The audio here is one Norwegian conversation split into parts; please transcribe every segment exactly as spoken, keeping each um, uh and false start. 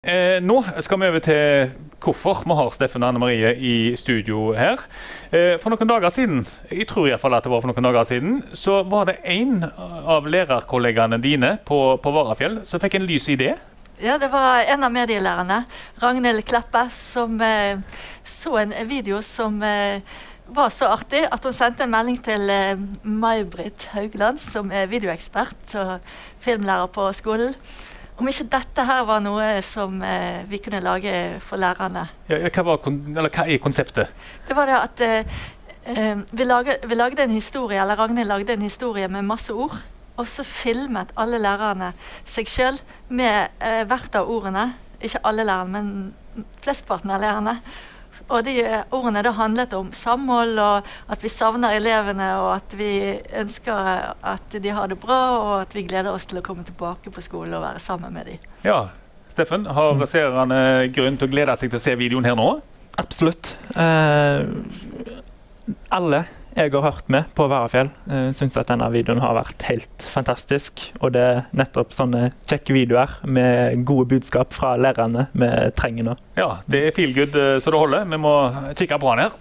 Eh, nå skal vi over til hvorfor vi har Steffen og Anne Marie i studio her. Eh, for noen dager siden, jeg tror i hvert fall at det var for noen dager siden, så var det en av lærerkollegene dine på, på Varafjell som fikk en lys idé. Ja, det var en av medielærerne, Ragnhild Kleppe, som eh, så en video som eh, var så artig at hun sendte en melding til eh, May-Britt Haugland, som er videoekspert og filmlærer på skolen. Om ikke dette her var noe som eh, vi kunne lage for lærerne. Ja, hva, var, eller, hva er konseptet? Det var det at eh, vi, lage, vi lagde en historie, eller Ragnhild lagde en historie med masse ord, og så filmet alle lærerne seg selv med eh, hvert av ordene. Ikke alle lærerne, men flestparten av lærerne. Og de eh, ordene da handlet om samhold, og at vi savner elevene, og at vi ønsker at de har det bra, og at vi gleder oss til å komme tilbake på skolen og være sammen med dem. Ja, Steffen, har seerne grunn til å glede seg til å se videoen her nå? Absolutt. Eh, alle jeg har hørt med på Varafjell eh, synes at denne videoen har vært helt fantastisk, og det er nettopp sånne kjekke videoer med gode budskap fra lærerne vi trenger nå. Ja, det er feel good så det holder. Vi må kikke på den her.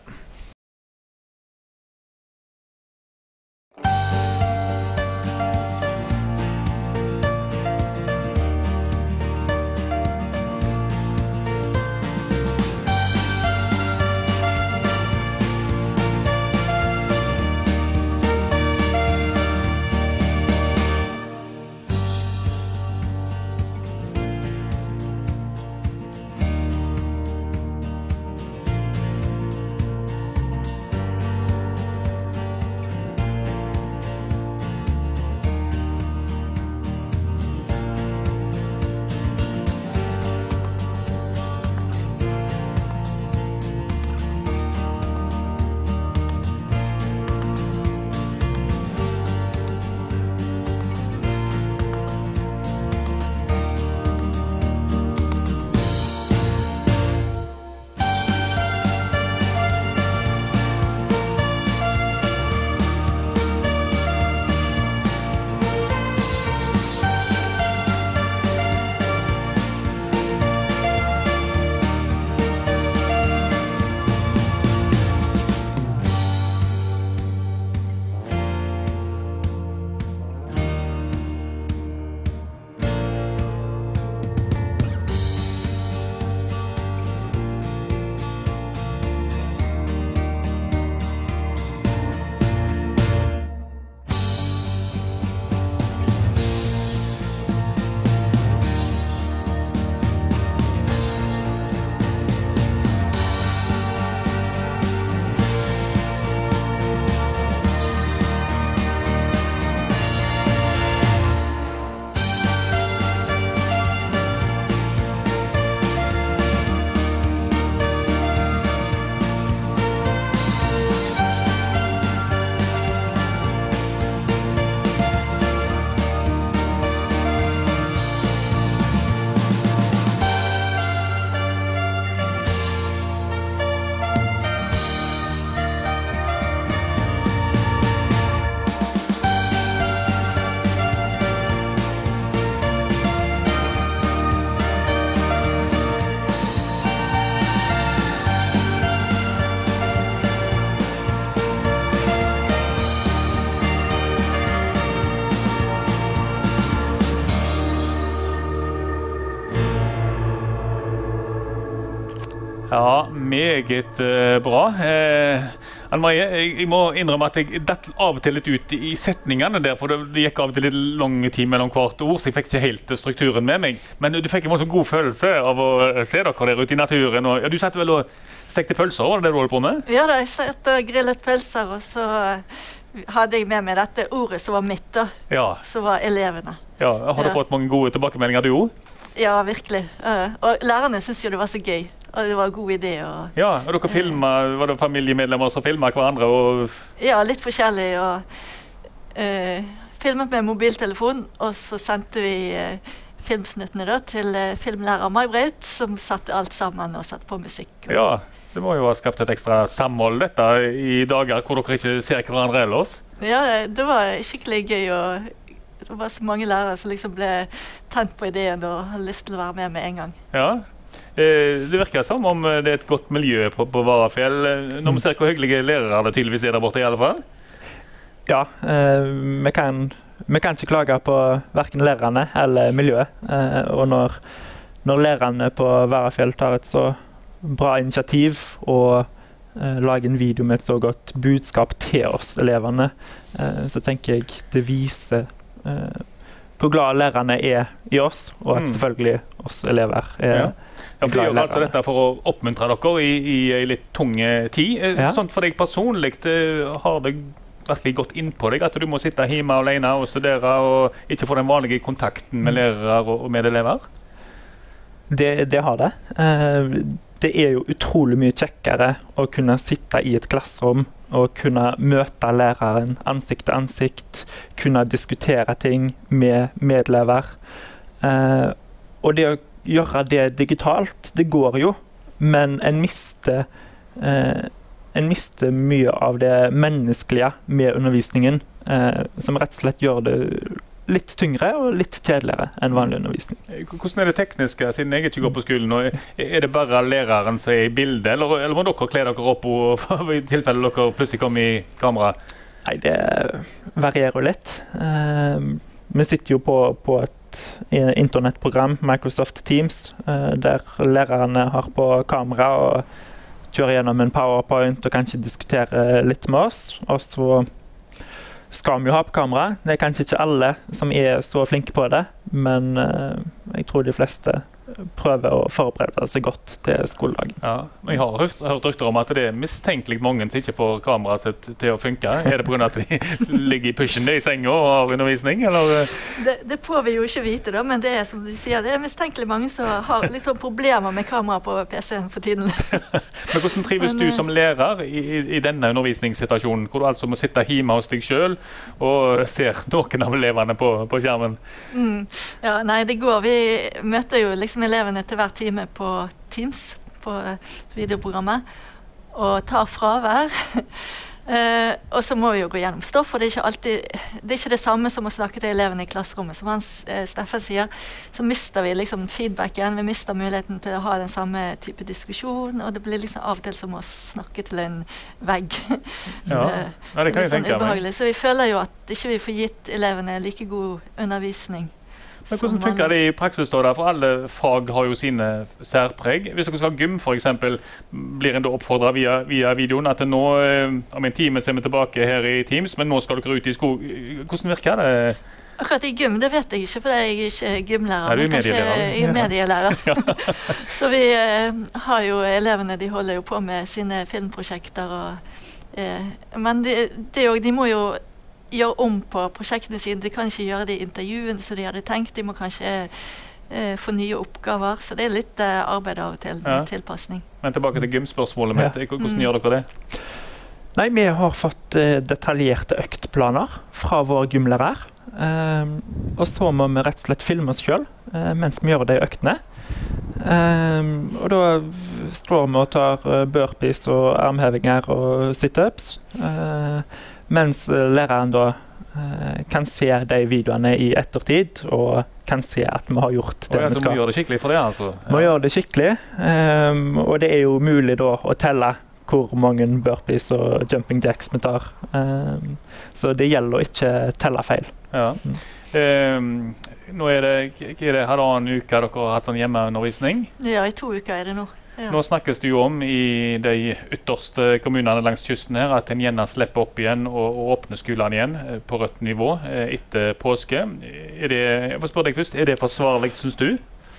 Ja, meget uh, bra. Uh, Anne Marie, jeg, jeg må innrømme at jeg datt av og til litt ut i setningene der, for det, det gikk av og til litt lang tid mellom hvert ord, så jeg fikk ikke helt strukturen med meg. Men du fikk en god følelse av å se dere der ute i naturen. Og, ja, du satt vel og stekte pølser, var det det du holdt på med? Ja da, jeg satt og grillet pølser, og så hadde jeg med meg dette ordet som var mitt da, ja. Som var elevene. Ja, har du ja. fått mange gode tilbakemeldinger du òg? Ja, virkelig. Uh, og lærerne synes jo det var så gøy. Og det var en god idé. Og, ja, og dere filmet, var det familiemedlemmer som filmet hverandre? Og ja, litt forskjellig. Og, uh, filmet med mobiltelefon, og så sendte vi uh, filmsnuttene da, til uh, filmlærer May-Britt, som satte alt sammen og satte på musikk. Og, ja, det må jo ha skapt et ekstra samhold dette i dager hvor dere ikke ser hverandre ellers. Ja, det var skikkelig gøy å det var så mange lærere som liksom ble tent på ideen og hadde lyst til å være med med en gang. Ja, eh, det virker som om det er et godt miljø på, på Varafjell. Når vi ser hvor hyggelige lærere det tydeligvis er der borte i alle fall. Ja, eh, vi, kan, vi kan ikke klage på hverken lærerne eller miljøet. Eh, og når, når lærerne på Varafjell tar et så bra initiativ og Uh, lage en video med et så godt budskap til oss eleverne, uh, så tenker jeg det viser uh, hvor glad lærerne er i oss, og at mm. selvfølgelig oss elever er ja. Ja, for gjør altså dette for å oppmuntre dere i, i, i litt tunge tid. Ja. Sånn for deg personlig, har det virkelig gått inn på deg at du må sitte hjemme alene og studere og ikke få den vanlige kontakten med lærere og, og medelever? Det, det har det. Uh, Det er jo utrolig mye kjekkere å kunne sitte i et klasserom og kunne møte læreren ansikt til ansikt, kunne diskutere ting med medelever. Eh, og det å gjøre det digitalt, det går jo, men en mister, eh, en mister mye av det menneskelige med undervisningen, eh, som rett og slett gjør det litt tyngre og litt kjedeligere enn vanlig undervisning. Hvordan er det tekniske, siden jeg ikke går på skolen? Og er det bare læreren som er i bildet, eller, eller må dere kle dere opp og, i tilfelle dere plutselig kommer i kamera? Nei, det varierer jo litt. Uh, vi sitter jo på, på et internettprogram, Microsoft Teams, uh, der lærerne har på kamera og kjører gjennom en PowerPoint og kanskje diskutere litt med oss. Og så skal vi jo ha på kamera. Det er kanskje ikke alle som er så flinke på det, men uh, jeg tror de fleste prøver å forberede seg godt til skoledagen. Ja, men jeg har hørt, hørt rykter om at det er mistenkelig mange som ikke får kameraet sitt til å funke. Er det på grunn av at de ligger i pushen i senga og har undervisning, eller? Det, det får vi jo ikke vite da, men det er som de sier, det er mistenkelig mange som har litt sånn problemer med kamera på P C-en for tiden. Men hvordan trives men, du som lærer i, i denne undervisningssituasjonen, hvor du altså må sitte hjemme hos deg selv og ser noen av elevene på, på skjermen? Mm, ja, nei, det går. Vi møter jo liksom elevene til hver time på Teams, på videoprogrammet, og tar fravær. uh, og så må vi jo gå gjennom stoff, og det er ikke alltid, det er ikke det samme som å snakke til elevene i klasserommet. Som han, uh, Steffen sier, så mister vi liksom feedbacken, vi mister muligheten til å ha den samme type diskusjon, og det blir liksom av og til som å snakke til en vegg. så ja. det, ja, det kan jeg sånn tenke meg. Så vi føler jo at ikke vi får gitt elevene like god undervisning. Men hvordan funker det i praksis da? For alle fag har jo sine særpreg. Hvis dere skal ha gym for eksempel, blir en da oppfordret via, via videoen at nå, om en time ser vi tilbake her i Teams, men nå skal dere ut i skog. Hvordan virker det? Akkurat i gym, det vet jeg ikke, for jeg er ikke gymlærer. Er du medielærer? Jeg er medielærer. Så vi eh, har jo elevene, de holder jo på med sine filmprosjekter. Og, eh, men de, de, de må jo gjøre om på prosjektene sine. De kan ikke gjøre de intervjuene som de hadde tenkt. De må kanskje eh, få nye oppgaver. Så det er litt eh, arbeid av og til med ja. tilpassning. Men tilbake til gymspørsmålet mitt. Hvordan mm. gjør dere det? Nei, vi har fått eh, detaljerte øktplaner fra vår gymlærer. Eh, og så må vi rett og slett filme oss selv eh, mens vi gjør de øktene. Eh, og da står vi og tar burpees og armhevinger og sit-ups. Eh, Mens læreren da eh, kan se de videoene i ettertid, og kan se at vi har gjort det oh, ja, vi skal. Så må gjøre det skikkelig for det, altså? Ja. Må gjøre det skikkelig, um, og det er jo mulig da å telle hvor mange burpees og jumping jacks vi tar. Um, så det gjelder å ikke telle feil. Ja. Mm. Um, nå er det, er det halvannen uke dere har hatt sånn hjemmeundervisning? Ja, i to uker er det nå. Ja. Nå snakkes det jo om i de ytterste kommunene langs kysten her at en gjerne slipper opp igjen og, og åpner skolene igjen på rødt nivå etter påske. Er det, jeg får spørre deg først, er det forsvarlig, synes du?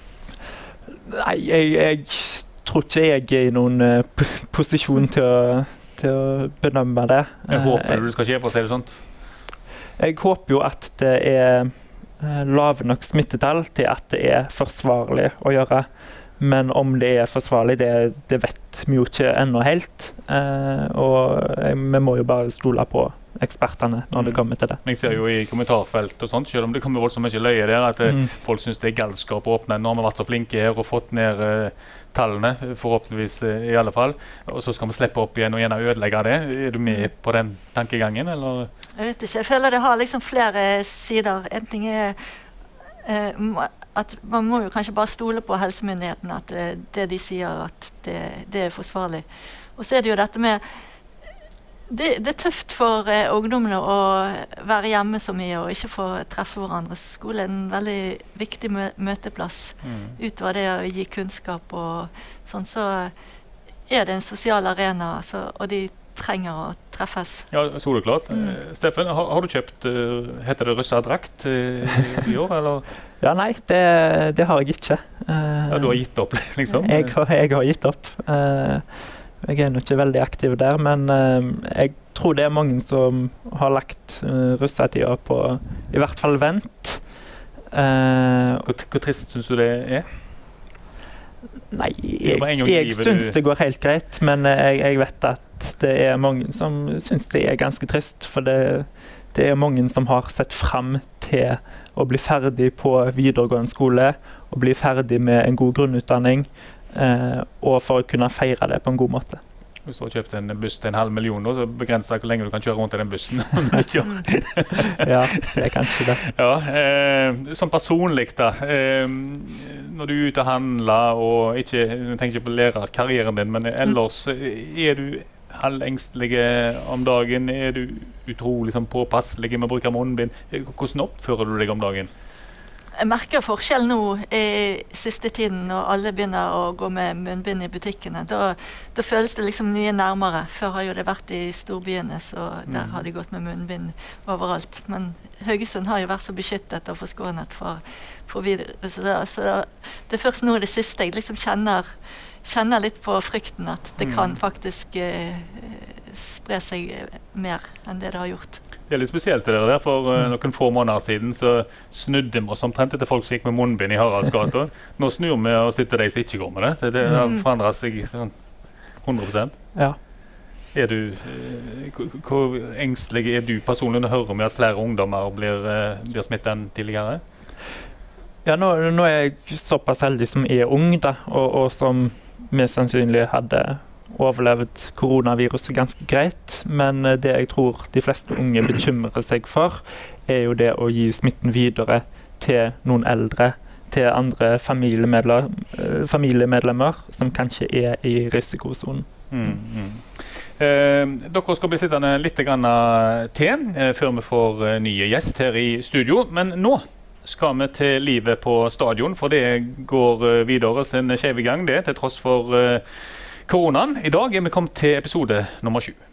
Nei, jeg, jeg tror ikke jeg er i noen uh, posisjon til å, til å bedømme det. Jeg håper uh, du skal skje, for å si det sånt. Jeg håper jo at det er uh, lave nok smittetall til at det er forsvarlig å gjøre. Men om det er forsvarlig, det, det vet vi jo ikke ennå helt. Eh, og vi må jo bare stole på ekspertene når det kommer til det. Men jeg ser jo i kommentarfelt og sånt, selv om det kommer voldsomt mye løye der, at mm. folk synes det er galskap å åpne. Nå har vi vært så flinke her og fått ned uh, tallene, forhåpentligvis uh, i alle fall. Og så skal vi slippe opp igjen og gjerne ødelegge det. Er du med på den tankegangen, eller? Jeg vet ikke, jeg føler det har liksom flere sider. En ting er uh, at man må jo kanskje bare stole på helsemyndighetene, at uh, det de sier, at det, det er forsvarlig. Og så er det jo dette med Det, det er tøft for eh, ungdommene å være hjemme så mye og ikke få treffe hverandre. Skole er en veldig viktig mø møteplass. Mm. Utover det å gi kunnskap og sånn, så er det en sosial arena, så, og de trenger å treffes. Ja, soleklart. Mm. Uh, Steffen, har, har du kjøpt, uh, heter det russedrakt uh, i år, eller? Ja, nei, det, det har jeg ikke. Uh, ja, du har gitt opp, liksom? Jeg har, jeg har gitt opp. Uh, Jeg er nok ikke veldig aktiv der, men uh, jeg tror det er mange som har lagt uh, russetida på i hvert fall vent. Uh, hvor, hvor trist synes du det er? Nei, jeg, jeg synes det går helt greit, men jeg, jeg vet at det er mange som synes det er ganske trist, for det, det er mange som har sett frem til å bli ferdig på videregående skole, og bli ferdig med en god grunnutdanning, Uh, og for å kunne feire det på en god måte. Hvis du har kjøpt en buss til en halv million, så begrenser hvor lenge du kan kjøre rundt i den bussen. Ja, det er kanskje det. Ja, eh, sånn personlig da, eh, når du er ute og handler, og ikke, jeg tenker ikke på lærerkarrieren din, men ellers, er du halvengstelig om dagen? Er du utrolig sånn, påpasselig med å bruke munnbind? Hvordan oppfører du deg om dagen? Jeg merker forskjell nå i siste tiden når alle begynner å gå med munnbind i butikkene. Da, da føles det liksom mye nærmere. Før har jo det vært i storbyene, så der mm. har de gått med munnbind overalt. Men Haugesund har jo vært så beskyttet og forskånet for, for viruset. Så da, det er først nå det siste jeg liksom kjenner, kjenner litt på frykten at det kan faktisk eh, spre seg mer enn det det har gjort. Det er litt spesielt det der, for uh, noen få måneder siden så snudde vi oss omtrent til folk som gikk med munnbind i Haraldsgata. Nå snur vi og sitter de som ikke går med det. Det, det har forandret seg sånn hundre prosent. Ja. Er du, uh, hvor engstelig er du personlig når du hører om at flere ungdommer blir, uh, blir smittet enn tidligere? Ja, nå, nå er jeg såpass heldig som er ung da, og, og som mest sannsynlig hadde overlevd koronaviruset ganske greit, men det jeg tror de fleste unge bekymrer seg for, er jo det å gi smitten videre til noen eldre, til andre familiemedlemmer, familiemedlemmer som kanskje er i risikosonen. Mm, mm. Eh, dere skal bli sittende litt grann til eh, før vi får eh, nye gjest her i studio, men nå skal vi til livet på stadion, for det går eh, videre sin skjeve gang det, til tross for eh, koronaen. I dag er vi kommet til episode nummer sju.